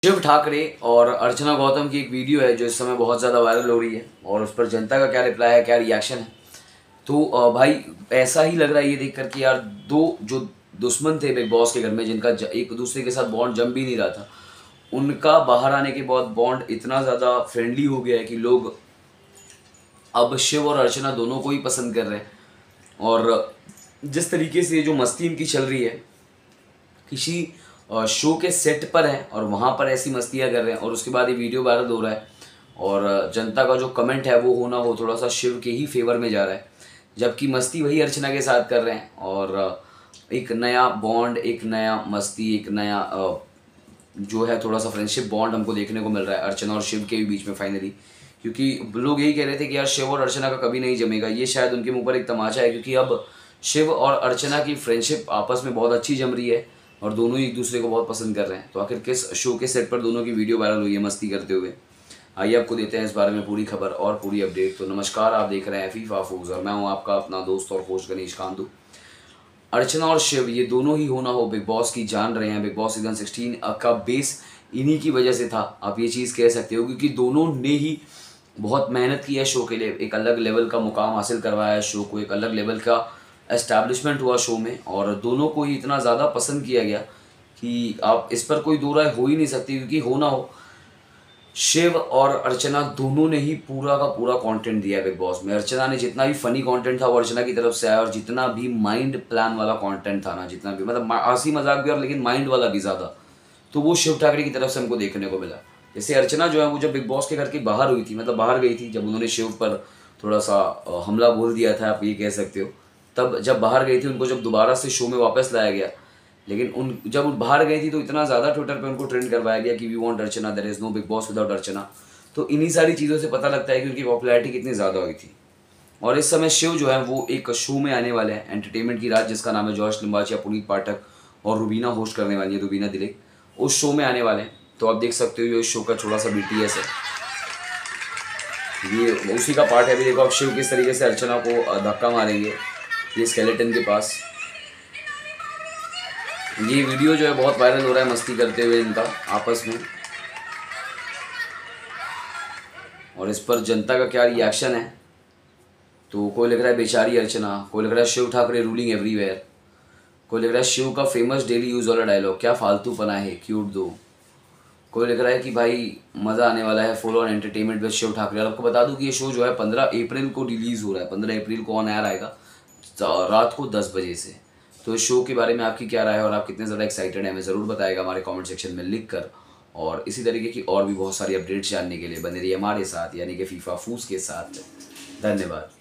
शिव ठाकरे और अर्चना गौतम की एक वीडियो है जो इस समय बहुत ज़्यादा वायरल हो रही है और उस पर जनता का क्या रिप्लाई है, क्या रिएक्शन है। तो भाई ऐसा ही लग रहा है ये देख कर कि यार दो जो दुश्मन थे बिग बॉस के घर में, जिनका एक दूसरे के साथ बॉन्ड जम भी नहीं रहा था, उनका बाहर आने के बाद बॉन्ड इतना ज़्यादा फ्रेंडली हो गया है कि लोग अब शिव और अर्चना दोनों को ही पसंद कर रहे हैं। और जिस तरीके से जो मस्ती इनकी चल रही है, किसी शो के सेट पर हैं और वहाँ पर ऐसी मस्तियाँ कर रहे हैं और उसके बाद ये वीडियो वायरल हो रहा है और जनता का जो कमेंट है वो थोड़ा सा शिव के ही फेवर में जा रहा है, जबकि मस्ती वही अर्चना के साथ कर रहे हैं। और एक नया बॉन्ड, एक नया मस्ती, एक नया जो है थोड़ा सा फ्रेंडशिप बॉन्ड हमको देखने को मिल रहा है अर्चना और शिव के भी बीच में फाइनली। क्योंकि लोग यही कह रहे थे कि यार शिव और अर्चना का कभी नहीं जमेगा, ये शायद उनके मुँह पर एक तमाचा है, क्योंकि अब शिव और अर्चना की फ्रेंडशिप आपस में बहुत अच्छी जम रही है और दोनों ही एक दूसरे को बहुत पसंद कर रहे हैं। तो आखिर किस शो के सेट पर दोनों की वीडियो वायरल हुई है मस्ती करते हुए, आइए आपको देते हैं इस बारे में पूरी खबर और पूरी अपडेट। तो नमस्कार, आप देख रहे हैं फीफा फूज और मैं हूं आपका अपना दोस्त और होस्ट गणेश कांदू। अर्चना और शिव ये दोनों ही होना हो बिग बॉस की जान रहे हैं। बिग बॉस सीजन 16 का बेस इन्हीं की वजह से था, आप ये चीज़ कह सकते हो, क्योंकि दोनों ने ही बहुत मेहनत की है शो के लिए, एक अलग लेवल का मुकाम हासिल करवाया है शो को, एक अलग लेवल का एस्टैब्लिशमेंट हुआ शो में और दोनों को ही इतना ज़्यादा पसंद किया गया कि आप इस पर कोई दो राय हो ही नहीं सकती। क्योंकि होना हो, शिव और अर्चना दोनों ने ही पूरा का पूरा कंटेंट दिया है बिग बॉस में। अर्चना ने जितना भी फनी कंटेंट था वो अर्चना की तरफ से आया, और जितना भी माइंड प्लान वाला कंटेंट था ना, जितना भी मतलब हंसी मजाक भी और लेकिन माइंड वाला भी ज़्यादा, तो वो शिव ठाकरे की तरफ से हमको देखने को मिला। जैसे अर्चना जो है वो जब बिग बॉस के घर के बाहर हुई थी, मतलब बाहर गई थी, जब उन्होंने शिव पर थोड़ा सा हमला बोल दिया था, आप ये कह सकते हो, तब जब बाहर गई थी उनको जब दोबारा से शो में वापस लाया गया, लेकिन उन जब बाहर गई थी तो इतना ज़्यादा ट्विटर पे उनको ट्रेंड करवाया गया कि we want Archana, there is no Bigg Boss without Archana. तो इन्हीं सारी चीज़ों से पता लगता है कि उनकी पॉपुलैरिटी कितनी ज़्यादा हुई थी। और इस समय शिव जो है वो एक शो में आने वाले हैं, एंटरटेनमेंट की रात, जिसका नाम है जॉर्ज लिम्बाचिया, पुनीत पाठक और रुबीना होस्ट करने वाली है, रुबीना दिलेक, उस शो में आने वाले हैं। तो आप देख सकते हो ये इस शो का थोड़ा सा BTS है, ये उसी का पार्ट है। अभी देखो आप शिव किस तरीके से अर्चना को धक्का मारेंगे ये स्केलेटन के पास। ये वीडियो जो है बहुत वायरल हो रहा है मस्ती करते हुए इनका आपस में, और इस पर जनता का क्या रिएक्शन है। तो कोई लग रहा है बेचारी अर्चना, कोई लग रहा है शिव ठाकरे रूलिंग एवरीवेयर, कोई लग रहा है शिव का फेमस डेली यूज वाला डायलॉग क्या फालतू पना है क्यूट दो, कोई लग रहा है कि भाई मज़ा आने वाला है full on entertainment with Shiv Thakare. और आपको बता दूं कि ये शो जो है 15 अप्रैल को रिलीज़ हो रहा है, 15 अप्रैल को ऑन एयर आएगा रात को 10 बजे से। तो इस शो के बारे में आपकी क्या राय है और आप कितने ज़्यादा एक्साइटेड हैं, हमें ज़रूर बताएगा हमारे कमेंट सेक्शन में लिख कर। और इसी तरीके की और भी बहुत सारी अपडेट्स जानने के लिए बने रहिए हमारे साथ, यानी कि फीफा फूस के साथ। धन्यवाद।